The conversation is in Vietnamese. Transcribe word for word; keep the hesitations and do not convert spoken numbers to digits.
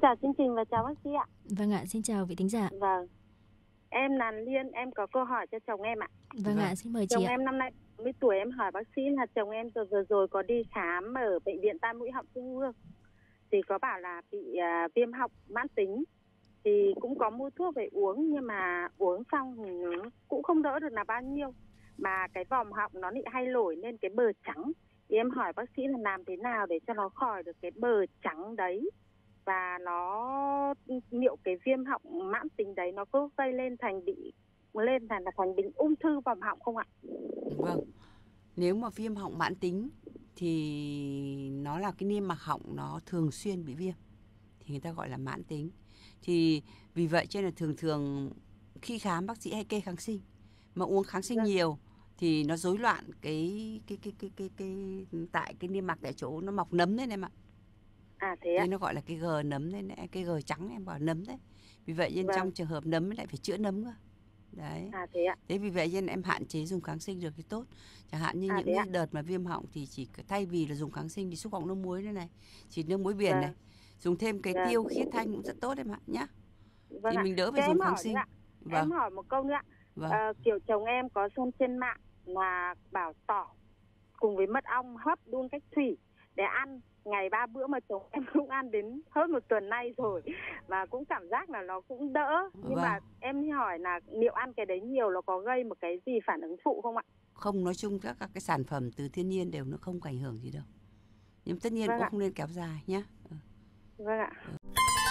chào chương trình và chào bác sĩ ạ. Vâng ạ, xin chào vị thính giả. Vâng. Em là Liên, em có câu hỏi cho chồng em ạ. Vâng, vâng. ạ, xin mời chồng chị ạ. Chồng em năm nay bốn mươi tuổi, em hỏi bác sĩ là chồng em vừa vừa rồi có đi khám ở bệnh viện tai mũi họng Trung ương. Thì có bảo là bị uh, viêm họng mãn tính. Thì cũng có mua thuốc về uống, nhưng mà uống xong thì cũng không đỡ được là bao nhiêu. Mà cái vòm họng nó bị hay nổi lên cái bờ trắng. Thì em hỏi bác sĩ là làm thế nào để cho nó khỏi được cái bờ trắng đấy. Và nó liệu cái viêm họng mãn tính đấy nó có gây lên thành bị lên thành là thành bệnh ung thư vòm họng không ạ? Vâng. Nếu mà viêm họng mãn tính thì nó là cái niêm mạc họng nó thường xuyên bị viêm, thì người ta gọi là mãn tính. Thì vì vậy cho nên là thường thường khi khám bác sĩ hay kê kháng sinh, mà uống kháng sinh Vâng. nhiều thì nó rối loạn cái cái cái cái cái cái tại cái niêm mạc tại chỗ nó mọc nấm lên em ạ. À thế ạ. Thì nó gọi là cái gờ nấm đấy, cái gờ trắng em bảo nấm đấy. Vì vậy nên Vâng. trong trường hợp nấm lại phải chữa nấm cơ. Đấy. À thế ạ. Thế vì vậy nên em hạn chế dùng kháng sinh được thì tốt. Chẳng hạn như à, những cái đợt mà viêm họng thì chỉ thay vì là dùng kháng sinh thì xúc họng nước muối đây này, chỉ nước muối biển Vâng. này, dùng thêm cái Vâng. tiêu khiết thanh cũng rất tốt em ạ nhá. Vâng Thì ạ. mình đỡ phải Thế dùng em kháng hỏi sinh. nữa ạ. Vâng. Em hỏi một câu nữa ạ. Vâng. À, kiểu chồng em có xem trên mạng là bảo tỏi cùng với mật ong hấp đun cách thủy để ăn ngày ba bữa, mà chồng em cũng ăn đến hơn một tuần nay rồi và cũng cảm giác là nó cũng đỡ. Nhưng Vâng. mà em hỏi là liệu ăn cái đấy nhiều nó có gây một cái gì phản ứng phụ không ạ? Không, nói chung các các cái sản phẩm từ thiên nhiên đều nó không có ảnh hưởng gì đâu. Nhưng tất nhiên Vâng cũng ạ. không nên kéo dài nhé. Vâng ạ. Ừ.